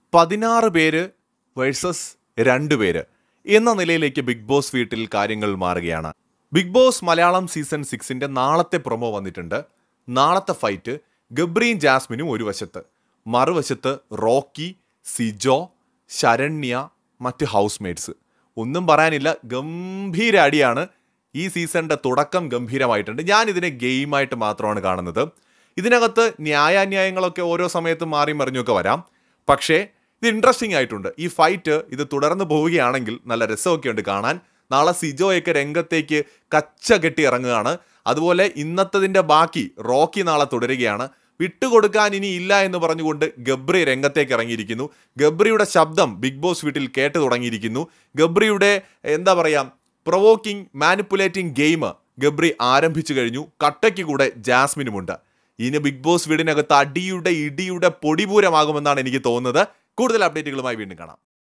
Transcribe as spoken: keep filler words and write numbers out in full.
പതിനാറ് പേര് വേഴ്സസ് രണ്ട് പേര് എന്ന നിലയിലേക്ക് ബിഗ് ബോസ് വീട്ടിൽ കാര്യങ്ങൾ മാറുകയാണ്. ബിഗ് ബോസ് മലയാളം സീസൺ സിക്സിന്റെ നാളത്തെ പ്രൊമോ വന്നിട്ടുണ്ട്. നാളത്തെ ഫൈറ്റ് ഗബ്രിയും ജാസ്മിനും ഒരു വശത്ത്, മറുവശത്ത് റോക്കി, സിജോ, ശരണ്യ, മറ്റ് ഹൗസ് മേറ്റ്സ്. ഒന്നും പറയാനില്ല, ഗംഭീര അടിയാണ്. ഈ സീസണിന്റെ തുടക്കം ഗംഭീരമായിട്ടുണ്ട്. ഞാൻ ഇതിനെ ഗെയിമായിട്ട് മാത്രമാണ് കാണുന്നത്. ഇതിനകത്ത് ന്യായാന്യായങ്ങളൊക്കെ ഓരോ സമയത്തും മാറി മറിഞ്ഞൊക്കെ വരാം. പക്ഷേ ഇത് ഇൻട്രസ്റ്റിംഗ് ആയിട്ടുണ്ട്. ഈ ഫൈറ്റ് ഇത് തുടർന്ന് പോവുകയാണെങ്കിൽ നല്ല രസമൊക്കെ ഉണ്ട് കാണാൻ. നാളെ സിജോയൊക്കെ രംഗത്തേക്ക് കച്ച കെട്ടി ഇറങ്ങുകയാണ്. അതുപോലെ ഇന്നത്തതിൻ്റെ ബാക്കി റോക്കി നാളെ തുടരുകയാണ്. വിട്ടുകൊടുക്കാൻ ഇനി ഇല്ല എന്ന് പറഞ്ഞുകൊണ്ട് ഗബ്രി രംഗത്തേക്ക് ഇറങ്ങിയിരിക്കുന്നു. ഗബ്രിയുടെ ശബ്ദം ബിഗ് ബോസ് വീട്ടിൽ കേട്ട് തുടങ്ങിയിരിക്കുന്നു. ഗബ്രിയുടെ എന്താ പറയുക, പ്രൊവോക്കിംഗ് മാനിപ്പുലേറ്റിംഗ് ഗെയിം ഗബ്രി ആരംഭിച്ചു കഴിഞ്ഞു. കട്ടയ്ക്ക് കൂടെ ജാസ്മിനുമുണ്ട്. ഇനി ബിഗ് ബോസ് വീടിനകത്ത് അടിയുടെ ഇടിയുടെ പൊടിപൂരമാകുമെന്നാണ് എനിക്ക് തോന്നുന്നത്. കൂടുതൽ അപ്ഡേറ്റുകളുമായി വീണ്ടും കാണാം.